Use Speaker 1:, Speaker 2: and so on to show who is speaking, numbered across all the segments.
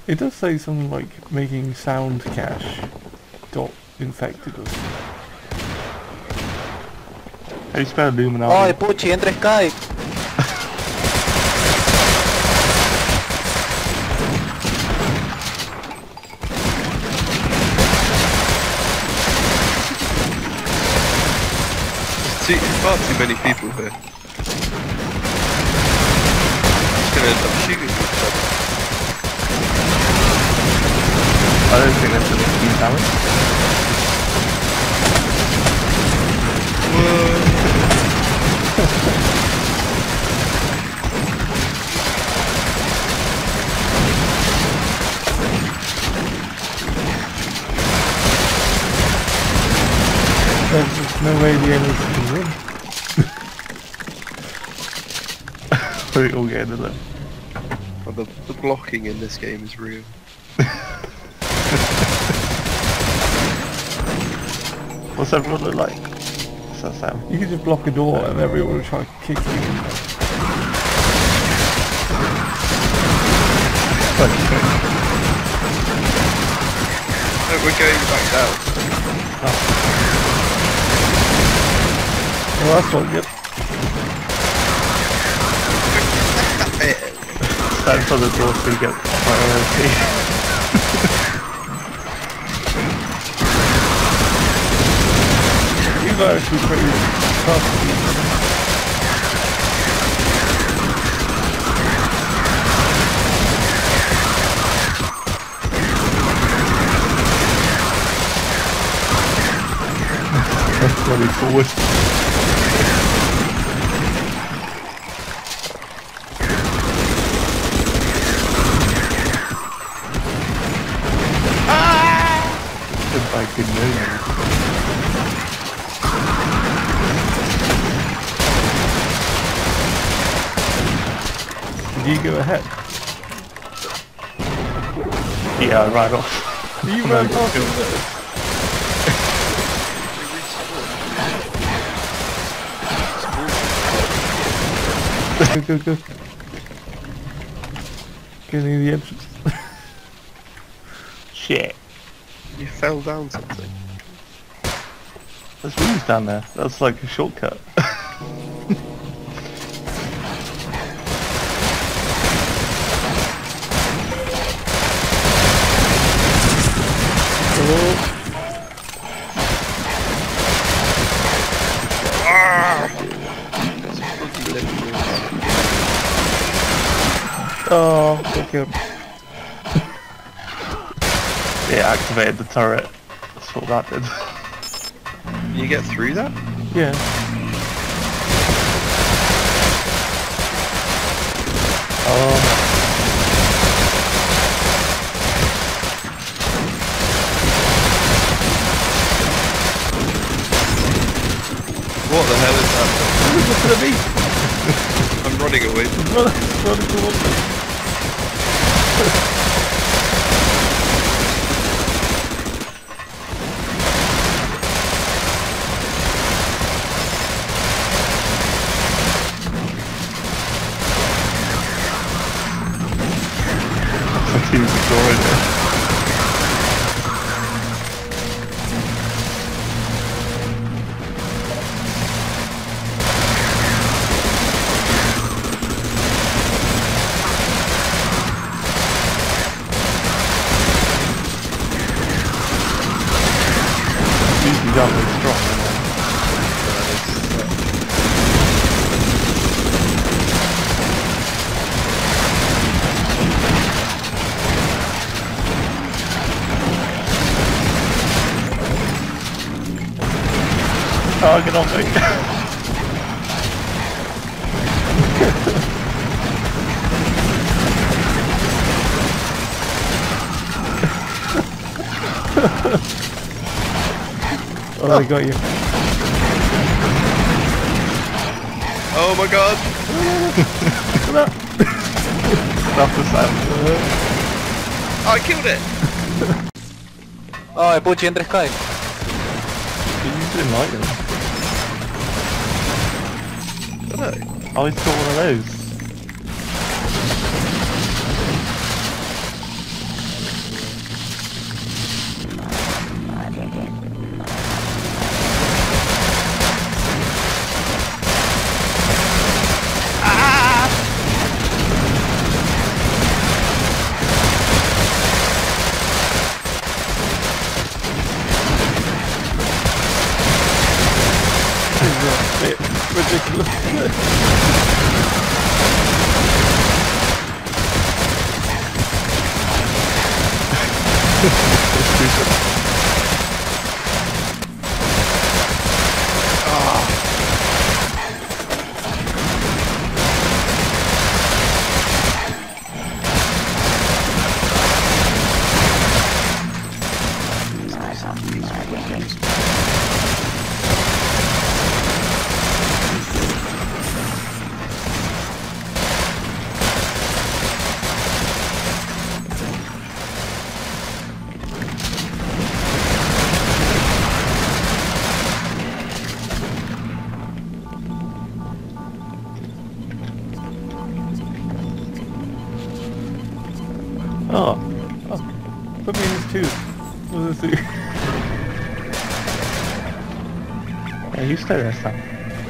Speaker 1: It does say something like making sound cache got infected or something. How do you spell Illuminati?
Speaker 2: Ay, puchi, entra Skype.
Speaker 3: There's far too many people here. Just gonna end up shooting each other.
Speaker 1: I don't think that's a new talent. There's just no way the enemies can win. We all get into them.
Speaker 3: Oh, the blocking in this game is real.
Speaker 1: What's everyone look like? What's that sound? You can just block a door and everyone will try to kick you in.
Speaker 3: No, we're going back down.
Speaker 1: Oh. Well, that's not good. Stand for the door so you get priority. These are actually pretty tough. Running forward. Goodbye, good news. Did you go ahead? Yeah, right off. You ran past him. Go. Get in the entrance. Shit.
Speaker 3: You fell down something.
Speaker 1: There's rooms down there. That's like a shortcut. Oh, got killed. Yeah, activated the turret. That's what that did.
Speaker 3: Can you get through that?
Speaker 1: Yeah. Oh.
Speaker 3: What the hell is that?
Speaker 1: What's gonna be?
Speaker 3: I'm running away.
Speaker 1: Running towards me. He was ignoring it. Usually not very strong. Oh, get on me. Oh, I got you.
Speaker 3: Oh my god!
Speaker 1: Stop the sound.
Speaker 3: Oh, I killed it!
Speaker 2: Ay, puchi, entra Skype.
Speaker 1: You didn't like them.
Speaker 3: I don't know.
Speaker 1: Oh, he's got one of those. Oh, put me in this too. What does this do? Yeah, you stay there, Sam.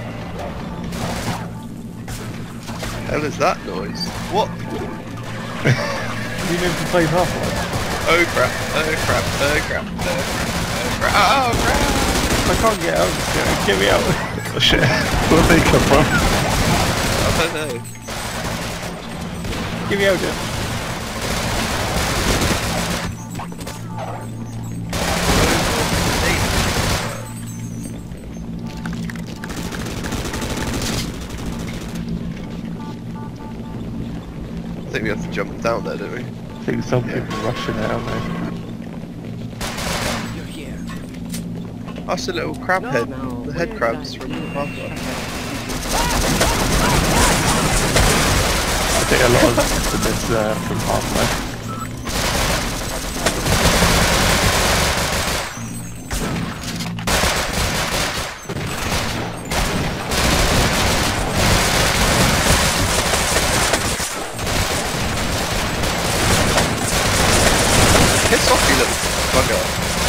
Speaker 3: Hell is that noise? What?
Speaker 1: You never played Half-Life?
Speaker 3: Oh crap, oh crap, oh crap, oh crap, oh crap, oh crap!
Speaker 1: I can't get out, get me out. Oh shit, where did they come from?
Speaker 3: I don't know.
Speaker 1: Get me out, Jeff.
Speaker 3: I think we have to jump down there, don't we?
Speaker 1: I think some people rushing down there.
Speaker 4: You're here.
Speaker 3: That's a little crab head. The head crabs from Half-Life.
Speaker 1: I think a lot of this from Half-Life.
Speaker 3: Piss off, you little bugger.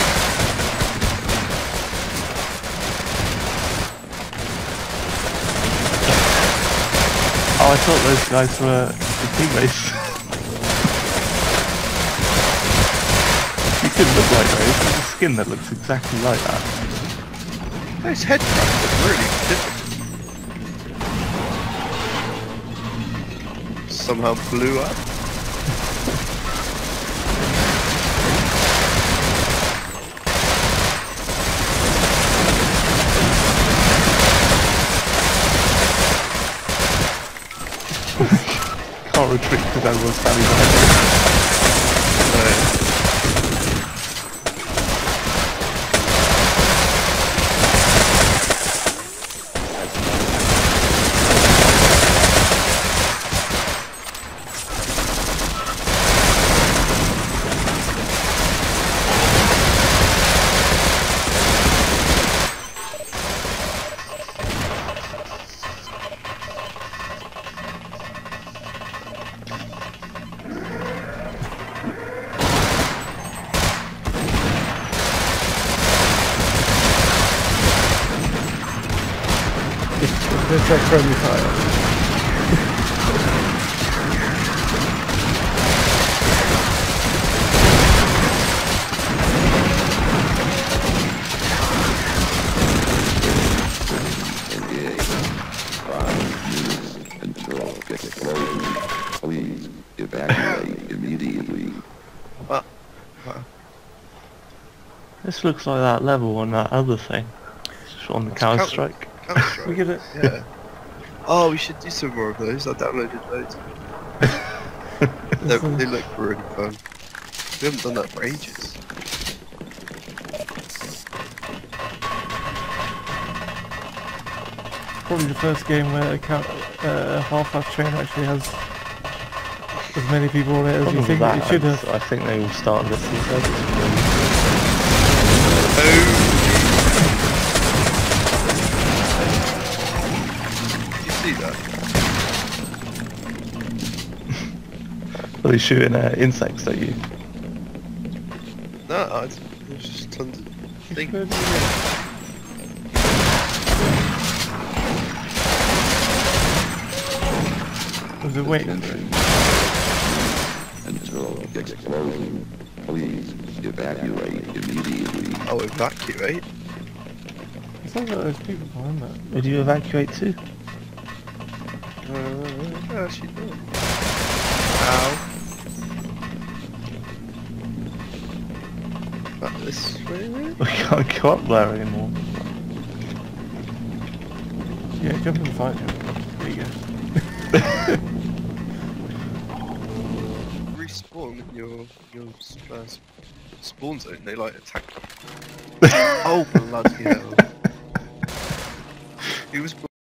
Speaker 1: Oh, I thought those guys were the teammates. You couldn't look like those. There's a skin that looks exactly like that.
Speaker 3: Those head crabs are really different. Somehow blew up.
Speaker 1: Can't retreat because everyone's standing behind me. Let's check friendly fire.
Speaker 5: Please evacuate immediately.
Speaker 3: What?
Speaker 1: This looks like that level on that other thing. It's on the Counter-Strike. We get it.
Speaker 3: Yeah. Oh, we should do some more of those. I downloaded loads. They look really fun. We haven't done that for ages.
Speaker 1: Probably the first game where Half-Life train actually has as many people on it as you think it should have. I think they all started this themselves.
Speaker 3: See that?
Speaker 1: Well, you're shooting insects, don't you?
Speaker 3: No, there's just tons of things.
Speaker 1: Was it waiting?
Speaker 5: Until explosion, please evacuate immediately.
Speaker 3: Oh, evacuate?
Speaker 1: It sounds like there's people behind that. Would you evacuate too?
Speaker 3: Oh, she did. Ow. Back this way.
Speaker 1: We can't go up there anymore. Yeah, jump in the fire truck. There you go.
Speaker 3: Respawn in your spawn zone. They like attack. Oh bloody hell! He was.